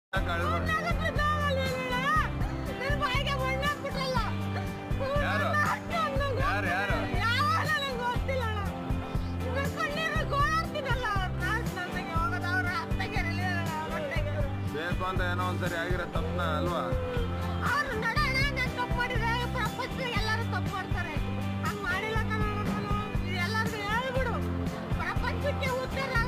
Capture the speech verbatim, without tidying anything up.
ಬೇಕು ಅಂತ ಏನೋ ಒಂದ್ಸರಿ ಆಗಿರೋ ತಪ್ಪನ ಅಲ್ವಾ? ಅವ್ರು ನೋಡೋಣ ನಾನು ತಪ್ಪು ಮಾಡಿದ್ರೆ ಪ್ರಪಂಚದಾಗ ಎಲ್ಲರೂ ತಪ್ಪು ಮಾಡ್ತಾರೆ. ಹಂಗ್ ಮಾಡಿಲ್ಲ ಕಣ ಎಲ್ಲರಿಗೂ ಹೇಳ್ಬಿಡು. ಪ್ರಪಂಚಕ್ಕೆ ಉತ್ತರ